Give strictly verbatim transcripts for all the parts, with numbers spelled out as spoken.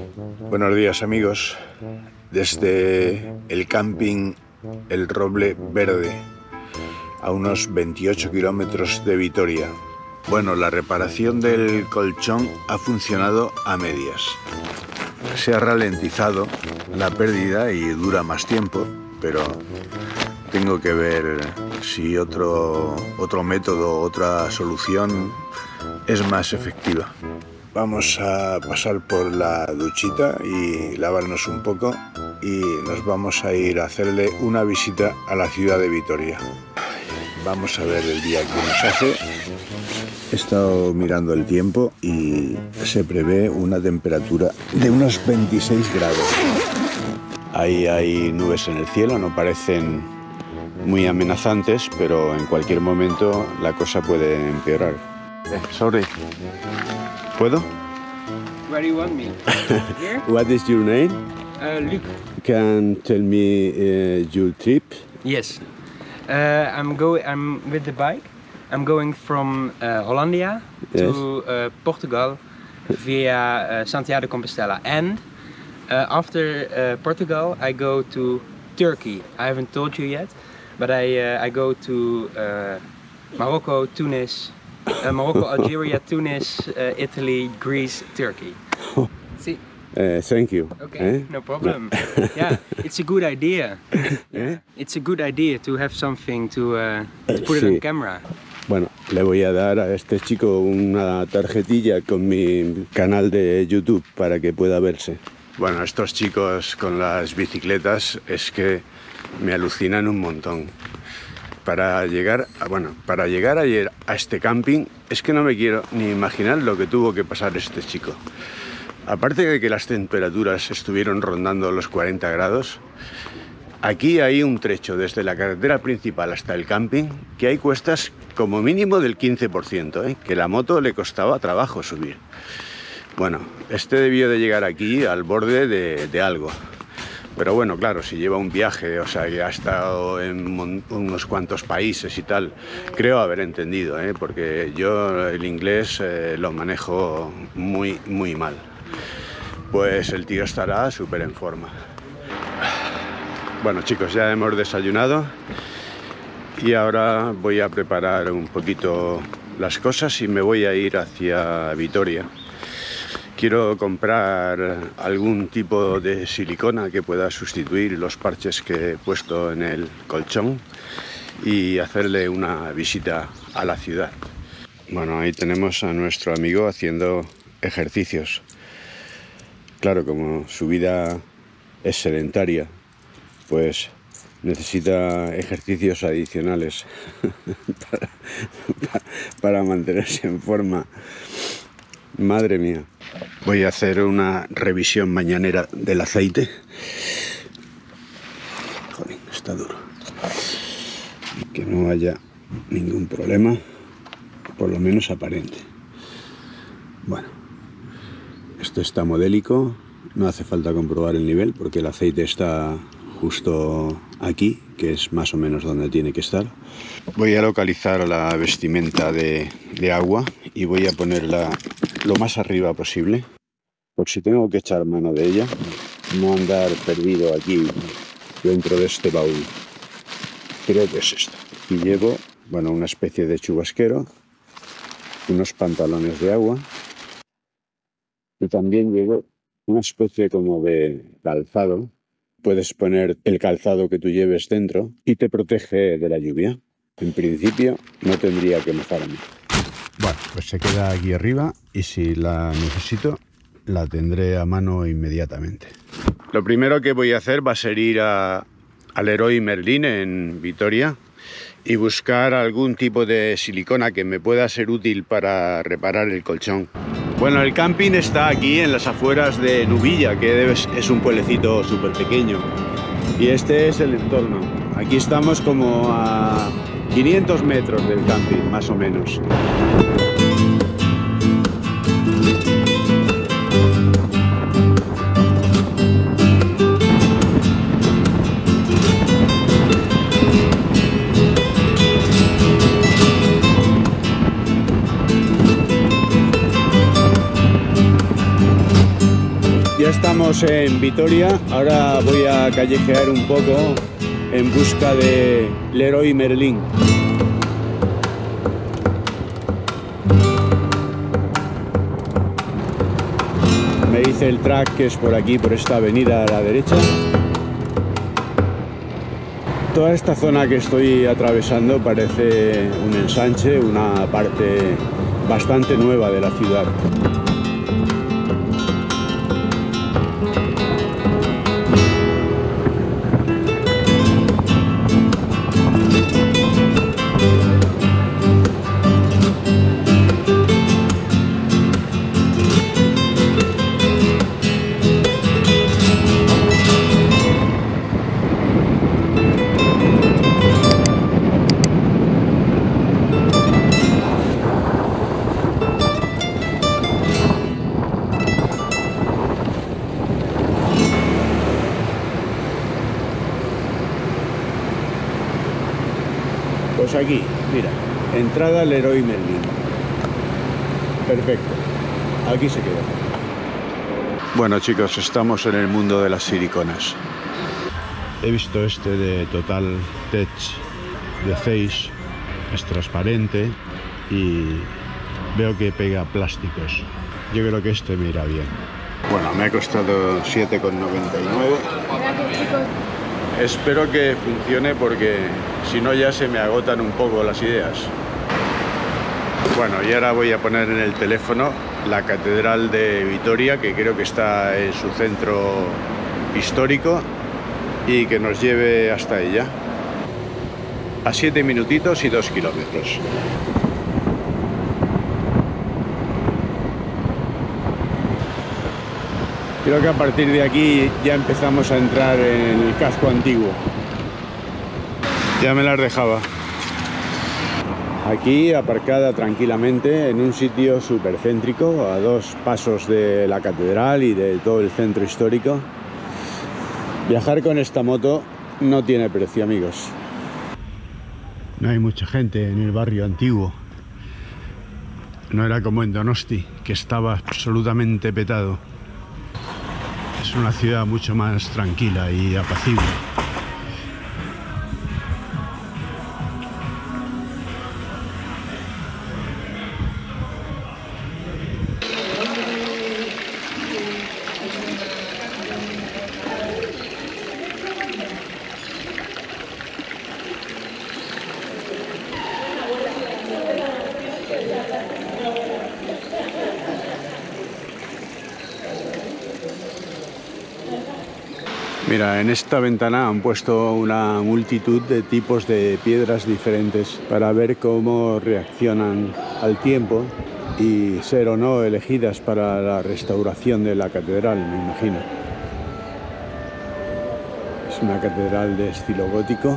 Buenos días, amigos, desde el camping El Roble Verde, a unos veintiocho kilómetros de Vitoria. Bueno, la reparación del colchón ha funcionado a medias. Se ha ralentizado la pérdida y dura más tiempo, pero tengo que ver si otro, otro método, otra solución es más efectiva. Vamos a pasar por la duchita y lavarnos un poco y nos vamos a ir a hacerle una visita a la ciudad de Vitoria. Vamos a ver el día que nos hace. He estado mirando el tiempo y se prevé una temperatura de unos veintiséis grados. Ahí hay nubes en el cielo, no parecen muy amenazantes, pero en cualquier momento la cosa puede empeorar. Eh, sorry. ¿Puedo? Where do you want me? Here? What is your name? Uh, Luc. Can tell me uh, your trip? Yes. Uh, I'm going. I'm with the bike. I'm going from uh, Hollandia Yes. to uh, Portugal via uh, Santiago de Compostela, and uh, after uh, Portugal I go to Turkey. I haven't told you yet, but I uh, I go to uh, Morocco, Tunis. Uh, Morocco, Algeria, Tunis, uh, Italy, Greece, Turkey. See? Uh, thank you. Okay, Eh? no problem. Yeah, it's a good idea. Eh? It's a good idea to have something to, uh, to put it Sí. on camera. Bueno, le voy a dar a este chico una tarjetilla con mi canal de YouTube para que pueda verse. Bueno, estos chicos con las bicicletas es que me alucinan un montón. Para llegar, a, bueno, para llegar ayer a este camping es que no me quiero ni imaginar lo que tuvo que pasar este chico. Aparte de que las temperaturas estuvieron rondando los cuarenta grados, aquí hay un trecho desde la carretera principal hasta el camping que hay cuestas como mínimo del quince por ciento, ¿eh? Que la moto le costaba trabajo subir. Bueno, este debió de llegar aquí al borde de, de algo. Pero bueno, claro, si lleva un viaje, o sea, que ha estado en unos cuantos países y tal, creo haber entendido, ¿eh? Porque yo el inglés eh, lo manejo muy, muy mal. Pues el tío estará súper en forma. Bueno, chicos, ya hemos desayunado y ahora voy a preparar un poquito las cosas y me voy a ir hacia Vitoria. Quiero comprar algún tipo de silicona que pueda sustituir los parches que he puesto en el colchón y hacerle una visita a la ciudad. Bueno, ahí tenemos a nuestro amigo haciendo ejercicios. Claro, como su vida es sedentaria, pues necesita ejercicios adicionales para, para, para mantenerse en forma. Madre mía. Voy a hacer una revisión mañanera del aceite. Joder, está duro. Que no haya ningún problema, por lo menos aparente. Bueno, esto está modélico. No hace falta comprobar el nivel porque el aceite está justo aquí, que es más o menos donde tiene que estar. Voy a localizar la vestimenta de, de agua y voy a ponerla lo más arriba posible, por si tengo que echar mano de ella, no andar perdido aquí dentro de este baúl. Creo que es esto. Y llevo, bueno, una especie de chubasquero, unos pantalones de agua y también llevo una especie como de calzado. Puedes poner el calzado que tú lleves dentro y te protege de la lluvia. En principio no tendría que mojarme. Bueno, pues se queda aquí arriba y si la necesito la tendré a mano inmediatamente. Lo primero que voy a hacer va a ser ir a, al Leroy Merlin en Vitoria y buscar algún tipo de silicona que me pueda ser útil para reparar el colchón. Bueno, el camping está aquí en las afueras de Nubilla, que es un pueblecito súper pequeño. Y este es el entorno. Aquí estamos como a quinientos metros del camping, más o menos. Ya estamos en Vitoria, ahora voy a callejear un poco en busca de Leroy Merlin. Me dice el track que es por aquí, por esta avenida a la derecha. Toda esta zona que estoy atravesando parece un ensanche, una parte bastante nueva de la ciudad. Pues aquí, mira, entrada Leroy Merlin. Perfecto, aquí se queda. Bueno chicos, estamos en el mundo de las siliconas. He visto este de Total Tech de Face, es transparente y veo que pega plásticos. Yo creo que este me irá bien. Bueno, me ha costado siete con noventa y nueve. Espero que funcione porque si no ya se me agotan un poco las ideas. Bueno, y ahora voy a poner en el teléfono la Catedral de Vitoria, que creo que está en su centro histórico, y que nos lleve hasta ella. A siete minutitos y dos kilómetros. Creo que a partir de aquí ya empezamos a entrar en el casco antiguo. Ya me las dejaba. Aquí aparcada tranquilamente en un sitio súper céntrico, a dos pasos de la catedral y de todo el centro histórico. Viajar con esta moto no tiene precio, amigos. No hay mucha gente en el barrio antiguo. No era como en Donosti, que estaba absolutamente petado. Es una ciudad mucho más tranquila y apacible. Mira, en esta ventana han puesto una multitud de tipos de piedras diferentes para ver cómo reaccionan al tiempo y ser o no elegidas para la restauración de la catedral, me imagino. Es una catedral de estilo gótico.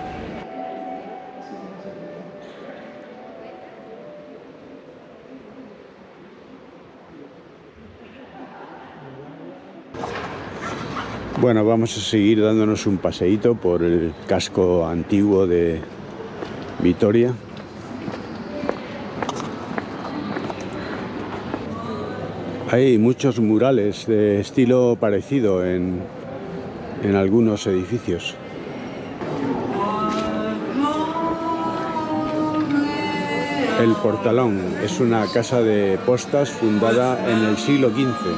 Bueno, vamos a seguir dándonos un paseíto por el casco antiguo de Vitoria. Hay muchos murales de estilo parecido en, en algunos edificios. El Portalón es una casa de postas fundada en el siglo quince.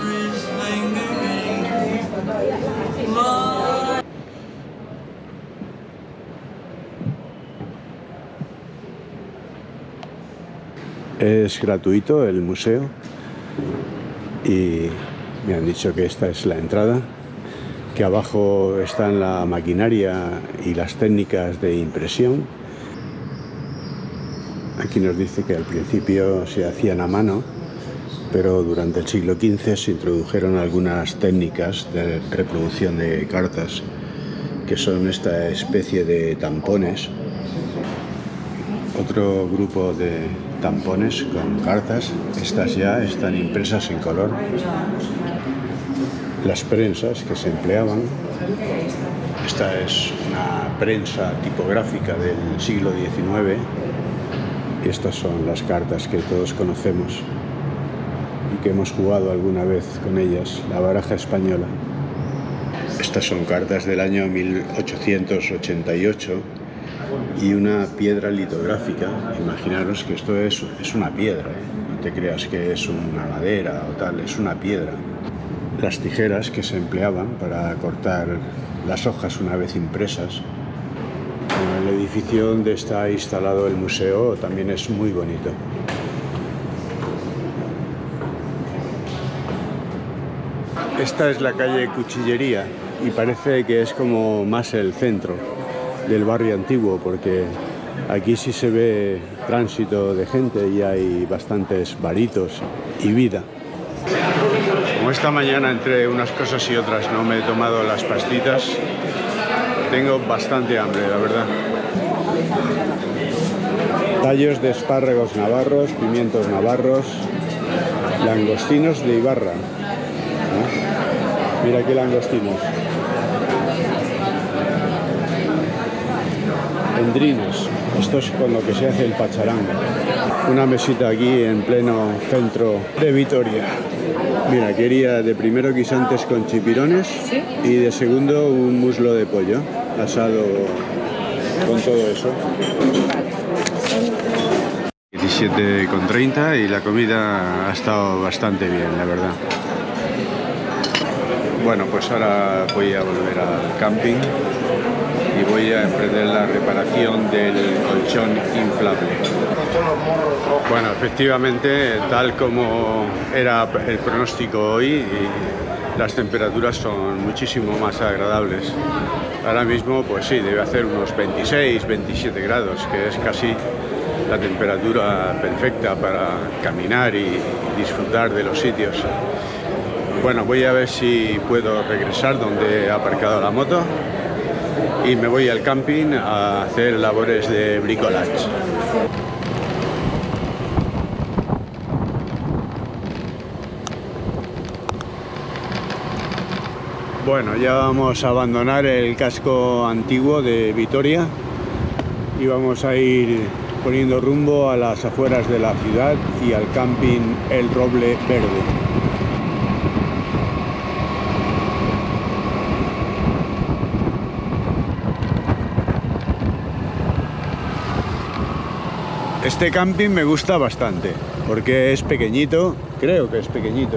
Es gratuito el museo y me han dicho que esta es la entrada, que abajo están la maquinaria y las técnicas de impresión. Aquí nos dice que al principio se hacían a mano, pero durante el siglo quince se introdujeron algunas técnicas de reproducción de cartas, que son esta especie de tampones. Otro grupo de tampones con cartas, estas ya están impresas en color. Las prensas que se empleaban, esta es una prensa tipográfica del siglo diecinueve y estas son las cartas que todos conocemos. que hemos jugado alguna vez con ellas, la baraja española. Estas son cartas del año mil ochocientos ochenta y ocho y una piedra litográfica. Imaginaros que esto es, es una piedra, ¿eh? No te creas que es una madera o tal, es una piedra. Las tijeras que se empleaban para cortar las hojas una vez impresas. En el edificio donde está instalado el museo también es muy bonito. Esta es la calle Cuchillería y parece que es como más el centro del barrio antiguo, porque aquí sí se ve tránsito de gente y hay bastantes baritos y vida. Como esta mañana entre unas cosas y otras no me he tomado las pastitas, tengo bastante hambre, la verdad. Tallos de espárragos navarros, pimientos navarros, langostinos de Ibarra. ¿Eh? Mira qué langostinos. Endrinos. Esto es con lo que se hace el pacharán. Una mesita aquí en pleno centro de Vitoria. Mira, quería de primero guisantes con chipirones, ¿sí? Y de segundo un muslo de pollo asado con todo eso. diecisiete con treinta y la comida ha estado bastante bien, la verdad. Bueno, pues ahora voy a volver al camping y voy a emprender la reparación del colchón inflable. Bueno, efectivamente, tal como era el pronóstico hoy, las temperaturas son muchísimo más agradables. Ahora mismo, pues sí, debe hacer unos veintiséis, veintisiete grados, que es casi la temperatura perfecta para caminar y disfrutar de los sitios. Bueno, voy a ver si puedo regresar donde he aparcado la moto y me voy al camping a hacer labores de bricolage. Bueno, ya vamos a abandonar el casco antiguo de Vitoria y vamos a ir poniendo rumbo a las afueras de la ciudad y al camping El Roble Verde. Este camping me gusta bastante porque es pequeñito, creo que es pequeñito.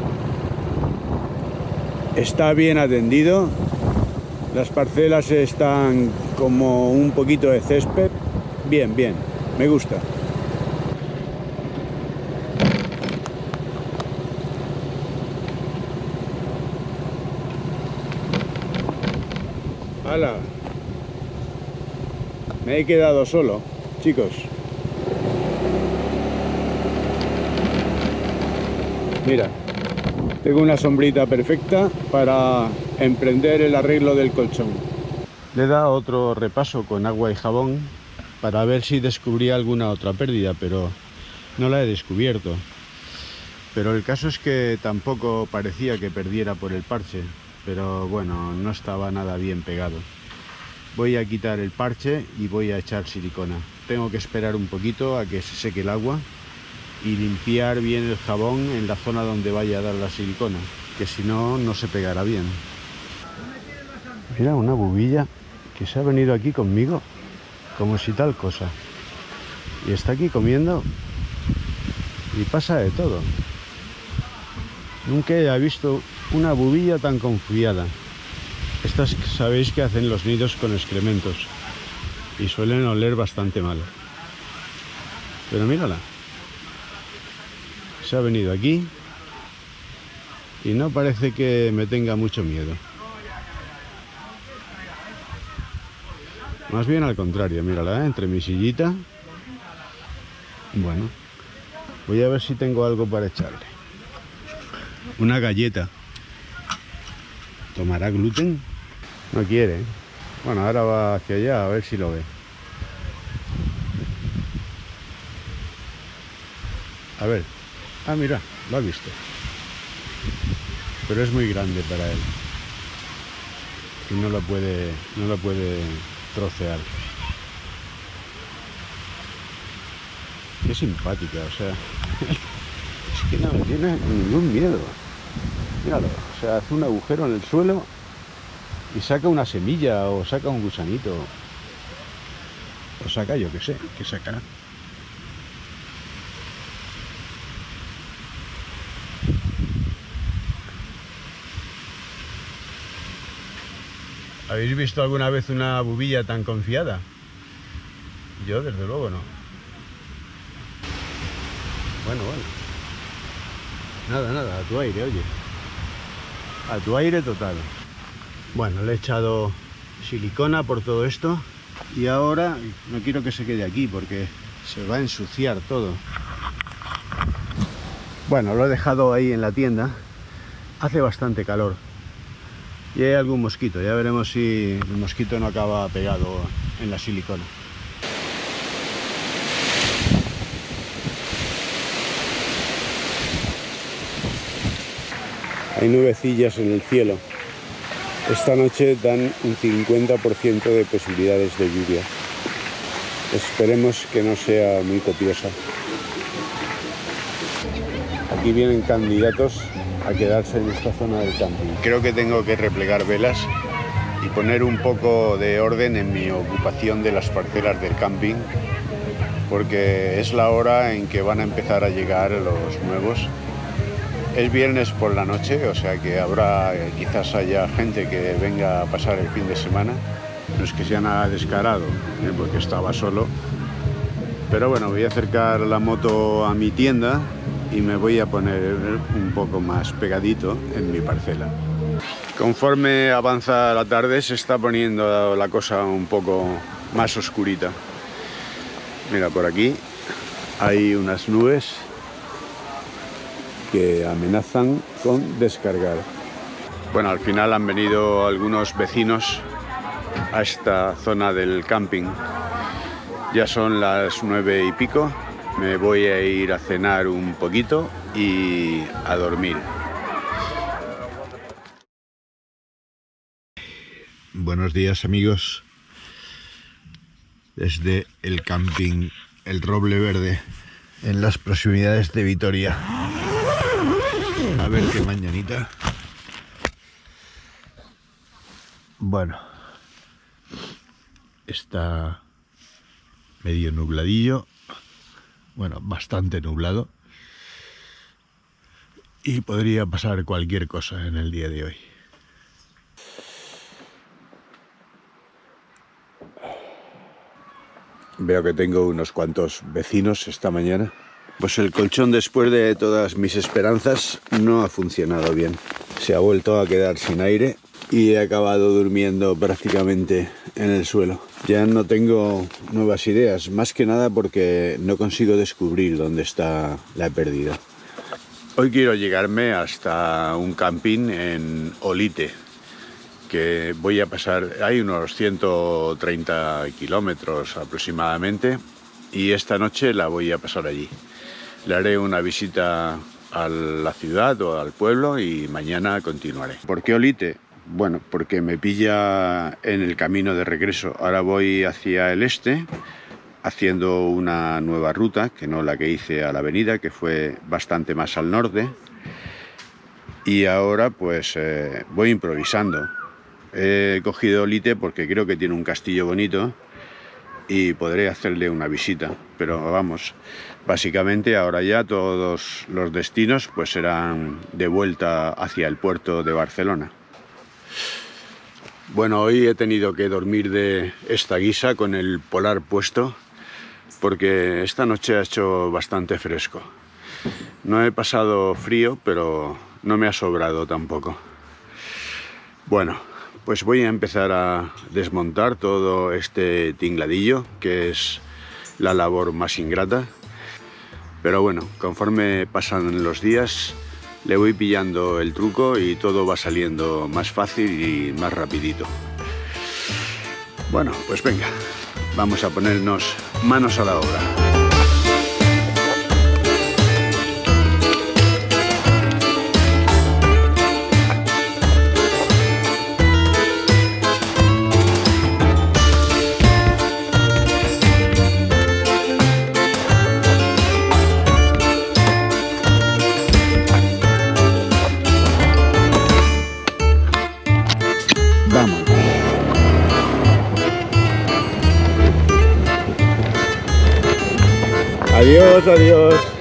Está bien atendido, las parcelas están como un poquito de césped. Bien, bien, me gusta. ¡Hala! Me he quedado solo, chicos. Mira, tengo una sombrita perfecta para emprender el arreglo del colchón. Le he dado otro repaso con agua y jabón para ver si descubría alguna otra pérdida, pero no la he descubierto. Pero el caso es que tampoco parecía que perdiera por el parche, pero bueno, no estaba nada bien pegado. Voy a quitar el parche y voy a echar silicona. Tengo que esperar un poquito a que se seque el agua y limpiar bien el jabón en la zona donde vaya a dar la silicona, que si no, no se pegará bien. Mira, una bubilla que se ha venido aquí conmigo, como si tal cosa, y está aquí comiendo y pasa de todo. Nunca he visto una bubilla tan confiada. Estas sabéis que hacen los nidos con excrementos y suelen oler bastante mal, pero mírala. Se ha venido aquí y no parece que me tenga mucho miedo. Más bien al contrario, mírala, ¿eh? Entre mi sillita. Bueno, voy a ver si tengo algo para echarle. Una galleta. ¿Tomará gluten? No quiere. Bueno, ahora va hacia allá a ver si lo ve. A ver. Ah, mira, lo ha visto. Pero es muy grande para él. Y no lo puede, no lo puede trocear. Qué simpática, o sea. Es que no le tiene ningún miedo. Míralo, o sea, hace un agujero en el suelo y saca una semilla o saca un gusanito. O saca, yo qué sé, ¿qué sacará? ¿Habéis visto alguna vez una bubilla tan confiada? Yo, desde luego, no. Bueno, bueno. Nada, nada, a tu aire, oye. A tu aire total. Bueno, le he echado silicona por todo esto. Y ahora no quiero que se quede aquí porque se va a ensuciar todo. Bueno, lo he dejado ahí en la tienda. Hace bastante calor. Y hay algún mosquito. Ya veremos si el mosquito no acaba pegado en la silicona. Hay nubecillas en el cielo. Esta noche dan un cincuenta por ciento de posibilidades de lluvia. Esperemos que no sea muy copiosa. Aquí vienen candidatos a quedarse en esta zona del camping. Creo que tengo que replegar velas y poner un poco de orden en mi ocupación de las parcelas del camping, porque es la hora en que van a empezar a llegar los nuevos. Es viernes por la noche, o sea que habrá, quizás haya gente que venga a pasar el fin de semana. No es que sea nada descarado, ¿eh? Porque estaba solo. Pero bueno, voy a acercar la moto a mi tienda y me voy a poner un poco más pegadito en mi parcela. Conforme avanza la tarde se está poniendo la cosa un poco más oscurita. Mira, por aquí hay unas nubes que amenazan con descargar. Bueno, al final han venido algunos vecinos a esta zona del camping. Ya son las nueve y pico. Me voy a ir a cenar un poquito y a dormir. Buenos días, amigos. Desde el camping El Roble Verde, en las proximidades de Vitoria. A ver qué mañanita. Bueno, está medio nubladillo, bueno, bastante nublado, y podría pasar cualquier cosa en el día de hoy. Veo que tengo unos cuantos vecinos esta mañana. Pues el colchón, después de todas mis esperanzas, no ha funcionado bien. Se ha vuelto a quedar sin aire y he acabado durmiendo prácticamente en el suelo. Ya no tengo nuevas ideas, más que nada porque no consigo descubrir dónde está la pérdida. Hoy quiero llegarme hasta un camping en Olite, que voy a pasar, hay unos ciento treinta kilómetros aproximadamente, y esta noche la voy a pasar allí. Le haré una visita a la ciudad o al pueblo y mañana continuaré. ¿Por qué Olite? Bueno, porque me pilla en el camino de regreso. Ahora voy hacia el este, haciendo una nueva ruta, que no la que hice a la avenida, que fue bastante más al norte. Y ahora pues eh, voy improvisando. He cogido Olite porque creo que tiene un castillo bonito y podré hacerle una visita. Pero vamos, básicamente ahora ya todos los destinos pues serán de vuelta hacia el puerto de Barcelona. Bueno, hoy he tenido que dormir de esta guisa con el polar puesto porque esta noche ha hecho bastante fresco. No he pasado frío, pero no me ha sobrado tampoco. Bueno, pues voy a empezar a desmontar todo este tingladillo, que es la labor más ingrata. Pero bueno, conforme pasan los días, le voy pillando el truco y todo va saliendo más fácil y más rapidito. Bueno, pues venga, vamos a ponernos manos a la obra. Adiós, adiós.